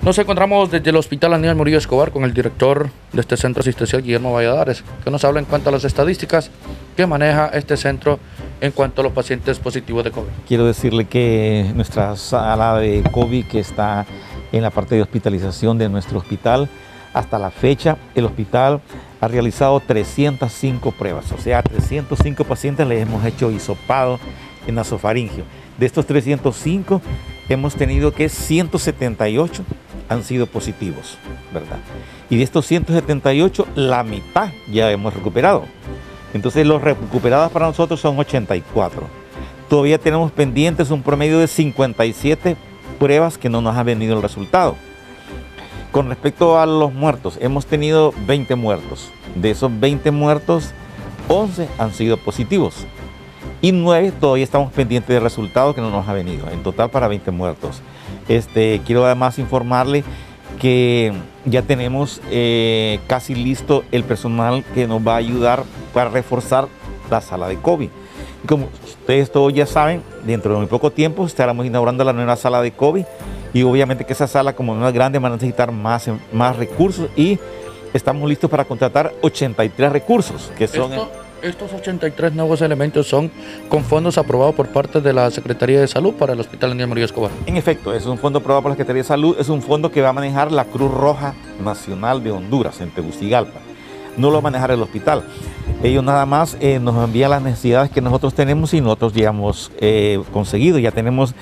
Nos encontramos desde el Hospital Aníbal Murillo Escobar con el director de este centro asistencial, Guillermo Valladares, que nos habla en cuanto a las estadísticas que maneja este centro en cuanto a los pacientes positivos de COVID. Quiero decirle que nuestra sala de COVID, que está en la parte de hospitalización de nuestro hospital, hasta la fecha el hospital ha realizado 305 pruebas, o sea, 305 pacientes les hemos hecho hisopado en nasofaringio. De estos 305 hemos tenido que 178 han sido positivos, ¿verdad? Y de estos 178, la mitad ya hemos recuperado. Entonces los recuperados para nosotros son 84. Todavía tenemos pendientes un promedio de 57 pruebas que no nos ha venido el resultado. Con respecto a los muertos, hemos tenido 20 muertos. De esos 20 muertos, 11 han sido positivos. Y 9 todavía estamos pendientes de resultados que no nos ha venido. En total para 20 muertos. Quiero además informarle que ya tenemos casi listo el personal que nos va a ayudar para reforzar la sala de COVID. Y como ustedes todos ya saben, dentro de muy poco tiempo estaremos inaugurando la nueva sala de COVID y obviamente que esa sala, como no es grande, va a necesitar más recursos y estamos listos para contratar 83 recursos que son... Estos 83 nuevos elementos son con fondos aprobados por parte de la Secretaría de Salud para el Hospital Aníbal Murillo Escobar. En efecto, es un fondo aprobado por la Secretaría de Salud, es un fondo que va a manejar la Cruz Roja Nacional de Honduras en Tegucigalpa. No lo va a manejar el hospital. Ellos nada más nos envían las necesidades que nosotros tenemos y nosotros ya hemos conseguido. Ya tenemos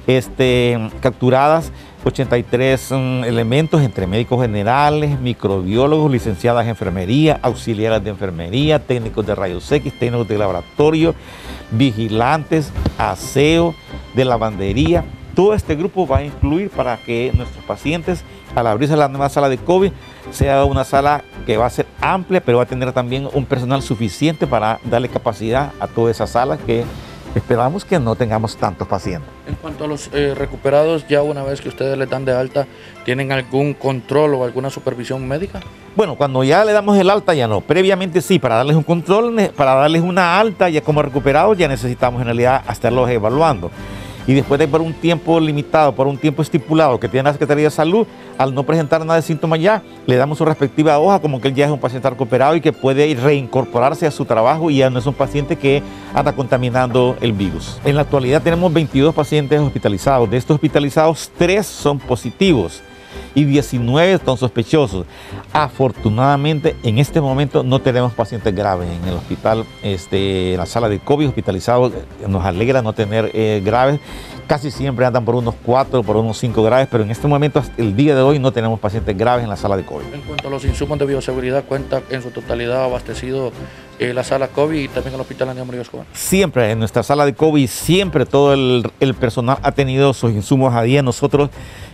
capturadas 83 elementos entre médicos generales, microbiólogos, licenciadas en enfermería, auxiliares de enfermería, técnicos de rayos X, técnicos de laboratorio, vigilantes, aseo, de lavandería. Todo este grupo va a incluir para que nuestros pacientes, al abrirse la nueva sala de COVID, sea una sala que va a ser amplia, pero va a tener también un personal suficiente para darle capacidad a toda esa sala que esperamos que no tengamos tantos pacientes. En cuanto a los recuperados, ya una vez que ustedes les dan de alta, ¿tienen algún control o alguna supervisión médica? Bueno, cuando ya le damos el alta ya no. Previamente sí, para darles un control, para darles una alta ya como recuperados, ya necesitamos en realidad estarlos evaluando. Y después de por un tiempo limitado, por un tiempo estipulado que tiene la Secretaría de Salud, al no presentar nada de síntomas ya, le damos su respectiva hoja como que él ya es un paciente recuperado y que puede reincorporarse a su trabajo y ya no es un paciente que anda contaminando el virus. En la actualidad tenemos 22 pacientes hospitalizados. De estos hospitalizados, 3 son positivos y 19 son sospechosos. Afortunadamente, en este momento no tenemos pacientes graves en el hospital, en la sala de COVID hospitalizados. Nos alegra no tener graves. Casi siempre andan por unos 4, por unos 5 graves, pero en este momento, hasta el día de hoy, no tenemos pacientes graves en la sala de COVID. En cuanto a los insumos de bioseguridad, ¿cuenta en su totalidad abastecido la sala COVID y también el Hospital Aníbal Murillo Escobar? Siempre en nuestra sala de COVID, siempre todo el personal ha tenido sus insumos a día. Nosotros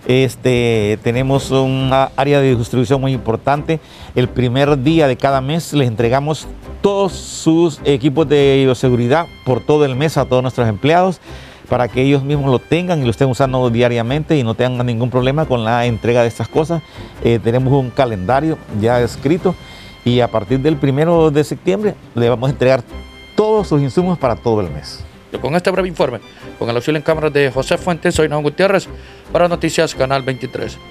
tenemos una área de distribución muy importante. El primer día de cada mes les entregamos todos sus equipos de bioseguridad por todo el mes a todos nuestros empleados, para que ellos mismos lo tengan y lo estén usando diariamente y no tengan ningún problema con la entrega de estas cosas. Tenemos un calendario ya escrito y a partir del 1 de septiembre le vamos a entregar todos sus insumos para todo el mes. Con este breve informe, con el auxilio en cámaras de José Fuentes, soy Naón Gutiérrez para Noticias Canal 23.